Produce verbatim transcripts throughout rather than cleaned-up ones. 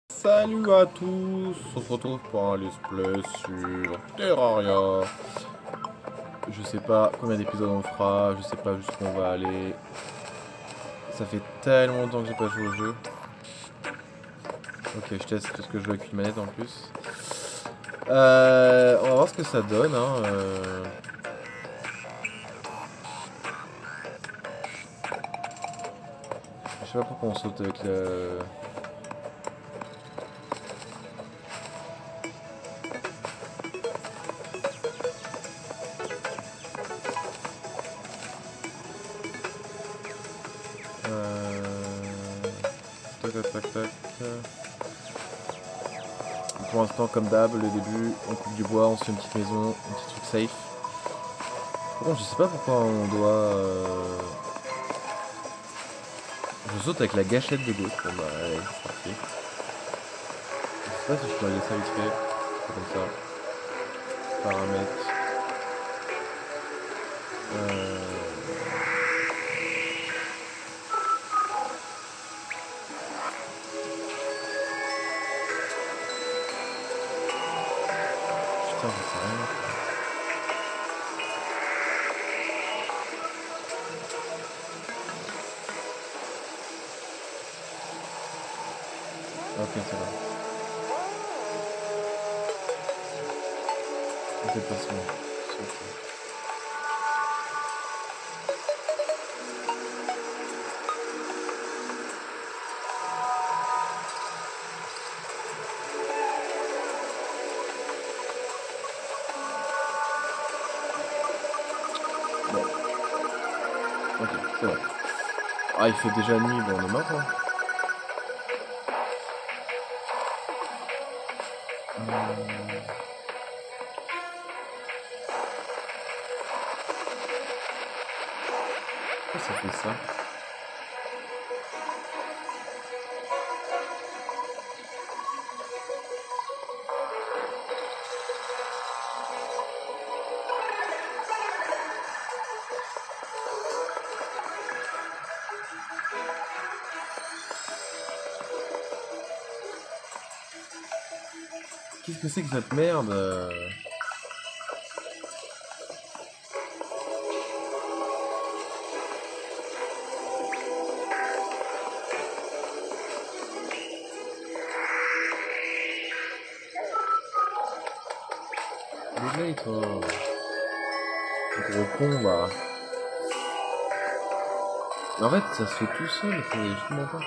Salut à tous, on se retrouve pour un let's play sur Terraria. Je sais pas combien d'épisodes on fera, je sais pas jusqu'où on va aller. Ça fait tellement longtemps que j'ai pas joué au jeu. Ok, je teste parce que je joue avec une manette en plus. Euh, on va voir ce que ça donne. Hein. Euh... Je sais pas pourquoi on saute avec le... Euh... Tac tac tac tac. Pour l'instant, comme d'hab, le début, on coupe du bois, on se fait une petite maison, un petit truc safe. Par contre, je sais pas pourquoi on doit... Euh... Je saute avec la gâchette de gauche. Bon bah, allez, c'est parti. Je sais pas si je peux régler ça vite fait. Comme ça. Paramètres. Euh... Putain, j'en sais rien. Ok, c'est bon. Déplacement. Bon. Ok, c'est bon. Ah, il fait déjà nuit, bon, on est mort, hein. Hum... Pourquoi ça fait ça? Qu'est-ce que c'est que cette merde? Désolé toi. Gros con bah. En fait ça se fait tout seul, c'est justement pas.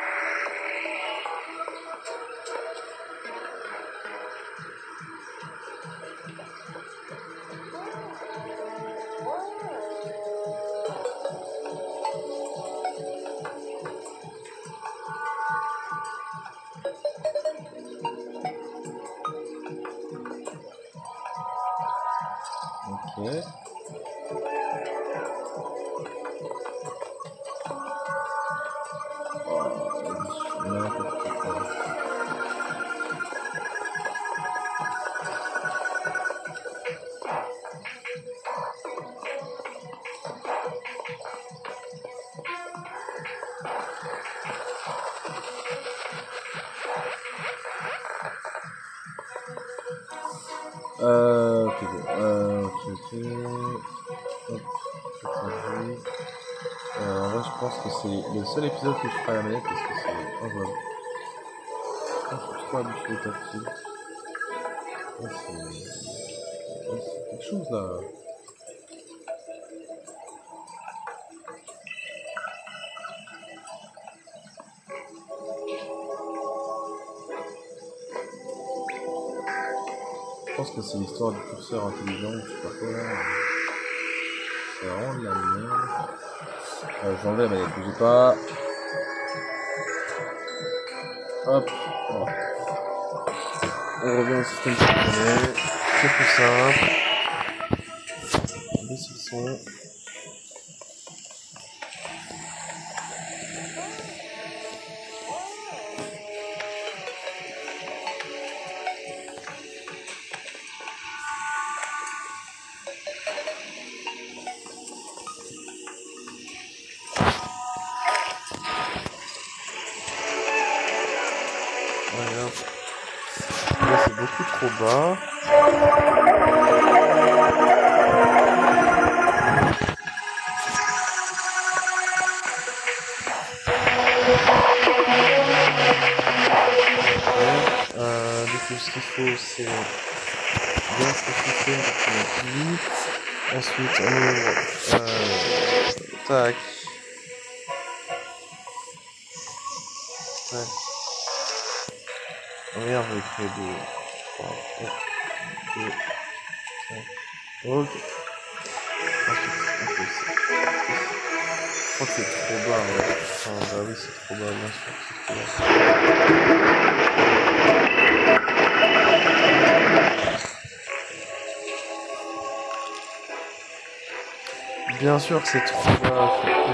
Ok. Euh, ok, bon. Euh, ok, ok. Hop, euh, en vrai, je pense que c'est le seul épisode que je ferai à la manette parce que c'est injouable. Je pense que je suis trop habitué au tactile. Ouais, c'est... Ouais, c'est quelque chose là. Je pense que c'est l'histoire du curseur intelligent, je sais pas quoi là. C'est vraiment de la merde. Euh, je vais enlever la manette, bougez pas. Hop. Voilà. On revient au système que je connais. C'est plus simple. Baisse le son. merde. Là c'est beaucoup trop bas. Euh, du coup ce qu'il faut c'est bien se réchauffer vite. Ensuite on ouvre euh, tac. Tac. On regarde avec les deux. trois, deux, cinq. Ok. Ensuite, on fait ça. Je crois que c'est trop bas. Ouais. Enfin, bah oui, c'est trop bas, bien sûr. C'est trop bas. Bien sûr que c'est trop bas.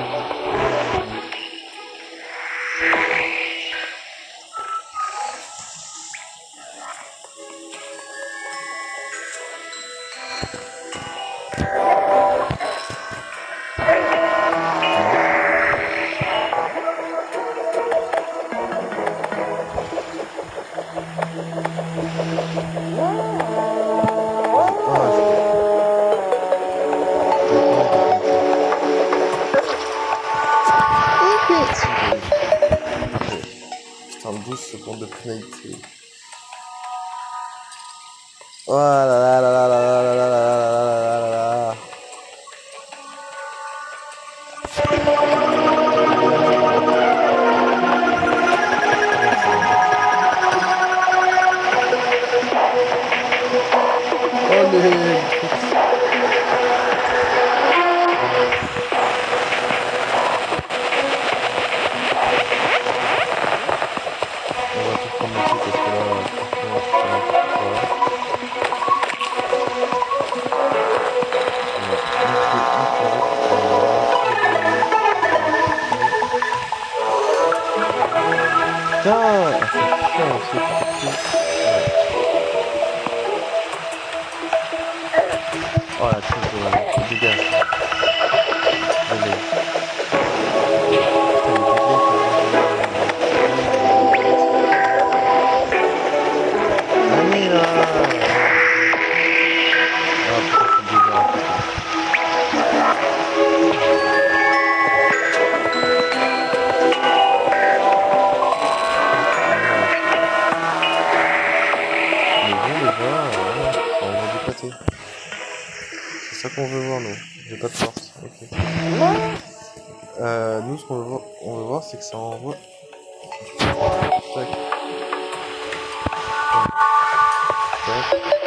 douze secondes de pénalité. Oh là là là là là là là là là là là. Allez. Oh la truc de dégage. Allez. Allez là. Ah putain, c'est déjà mais bon déjà, voilà, on va du pâté. C'est ça qu'on veut voir nous. J'ai pas de force. Ok. Euh, nous ce qu'on veut voir, on veut voir c'est que ça envoie. Tac. Tac.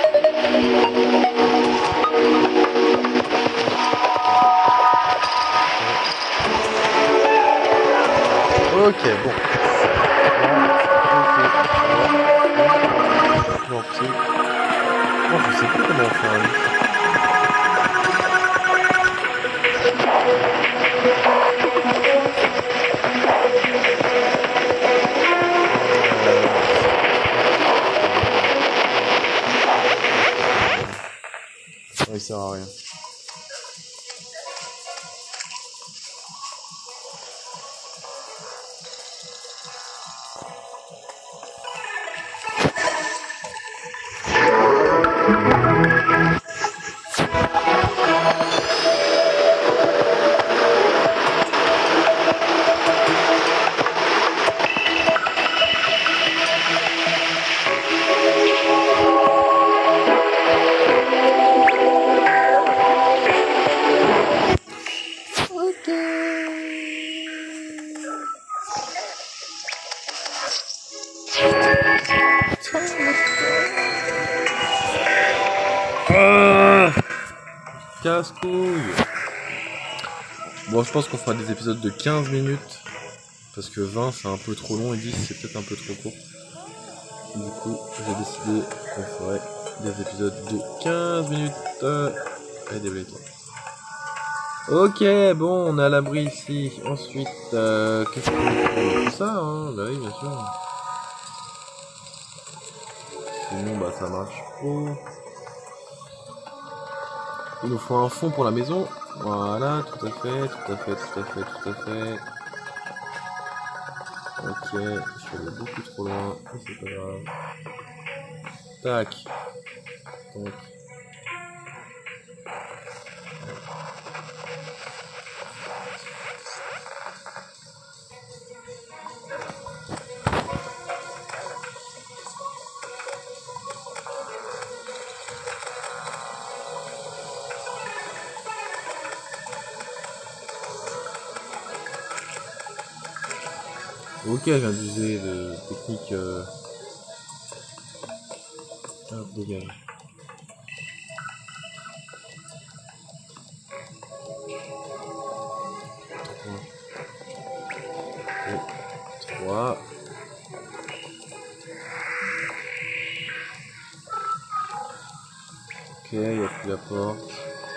Ok, bon. Non, c'est... Moi je sais plus comment faire un lit. Oh, il sert à rien. Euh, Casse-couille. Bon, je pense qu'on fera des épisodes de quinze minutes. Parce que vingt c'est un peu trop long et dix c'est peut-être un peu trop court. Du coup, j'ai décidé qu'on ferait des épisodes de quinze minutes. Allez, déblaye-toi. Ok, bon, on est à l'abri ici. Ensuite, euh, qu'est-ce qu'on fait? Ça, hein, bah oui, bien sûr. Sinon, bah ça marche trop. Il nous faut un fond pour la maison. Voilà, tout à fait, tout à fait, tout à fait, tout à fait. Ok. je suis allé beaucoup trop loin, mais c'est pas grave. Tac. Donc. Ok, je viens d'user de technique. Euh... Ah, dégage. trois. Ok, il n'y a plus la porte.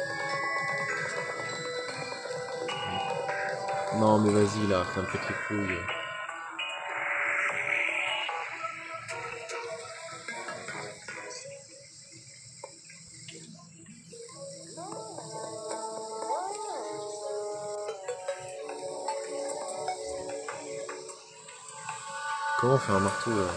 Non mais vas-y là, ça me fait les couilles. Comment on fait un marteau là?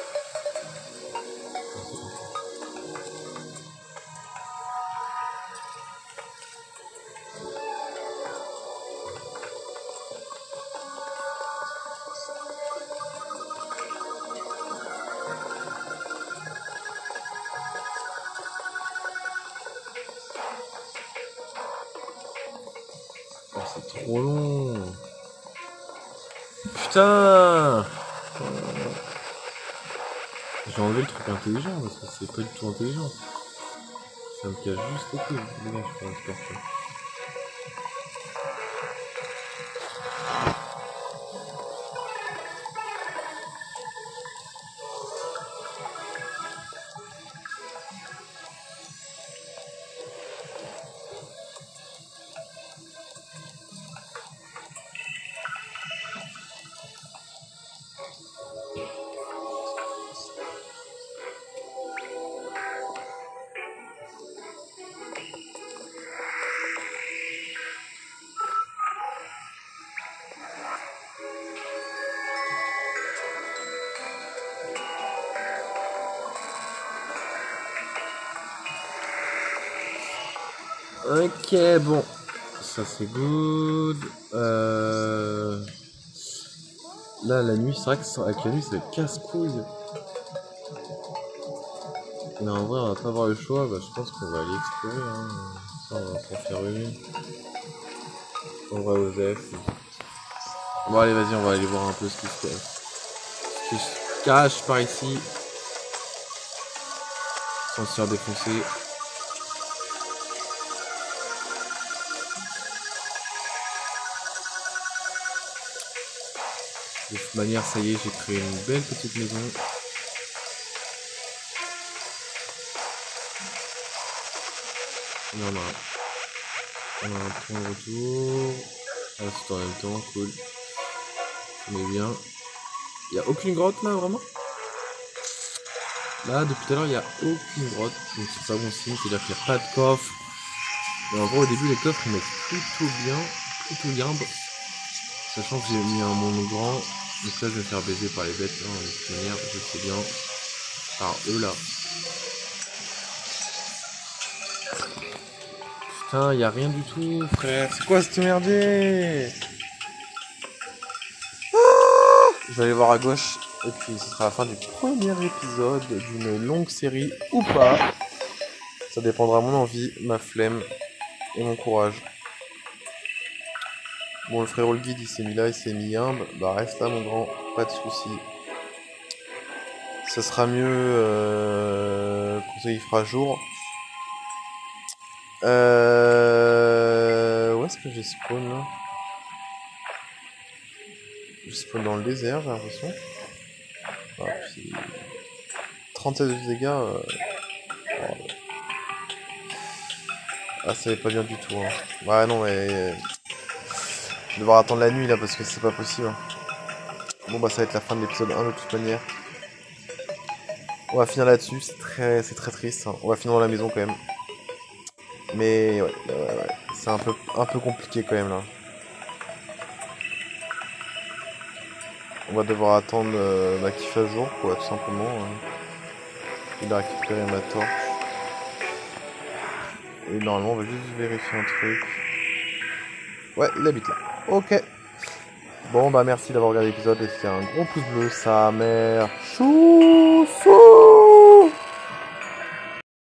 Oh, c'est trop long. Putain. J'ai enlevé le truc intelligent parce que c'est pas du tout intelligent. Ça me cache juste les couilles. Dégage, je prends le porte. Ok, bon, ça c'est good. Euh... Là, la nuit, c'est vrai que avec la nuit, c'est casse-couille. Mais en vrai, on va pas avoir le choix. Bah, je pense qu'on va aller explorer. Hein. Ça, on va s'en faire une. On va aux F. Bon, allez, vas-y, on va aller voir un peu ce qui se cache. Ce qui se cache par ici. Sans se faire défoncer. De toute manière, ça y est, j'ai créé une belle petite maison. On a, on a un point de retour. Ah, c'est en même temps, cool. On est bien. Il n'y a aucune grotte là, vraiment? Là, depuis tout à l'heure, il n'y a aucune grotte. Donc c'est pas bon signe, c'est-à-dire qu'il n'y a pas de coffre. Et en gros, au début, les coffres, ils mettent plutôt bien, plutôt bien. Sachant que j'ai mis un monde grand. Donc là, je vais me faire baiser par les bêtes. Hein, de toute manière, je sais bien. Par eux là. Putain, y a rien du tout, frère. C'est quoi cette merdier? Ah, je vais aller voir à gauche. Et puis, ce sera la fin du premier épisode d'une longue série ou pas. Ça dépendra de mon envie, ma flemme et mon courage. Bon, le frérot le guide, il s'est mis là, il s'est mis humble. Bah, reste là, mon grand. Pas de soucis. Ça sera mieux euh, quand il fera jour. Euh... Où est-ce que j'ai spawn là? Je spawn dans le désert, j'ai l'impression. Ah, puis... trente-sept de dégâts. Euh... Oh. Ah, ça va pas bien du tout. Hein. Ouais, non, mais. Je vais devoir attendre la nuit là parce que c'est pas possible. Bon, bah, ça va être la fin de l'épisode un de toute manière. On va finir là-dessus, c'est très, c'est très triste. Hein. On va finir dans la maison quand même. Mais ouais, ouais, ouais. C'est un peu, un peu compliqué quand même là. va devoir attendre euh, bah, qu'il fasse jour, quoi, tout simplement. Hein. Il a récupéré ma torche. Et normalement, on va juste vérifier un truc. Ouais, il habite là. Ok. Bon, bah merci d'avoir regardé l'épisode. Laissez un gros pouce bleu, sa mère. Chou, chou.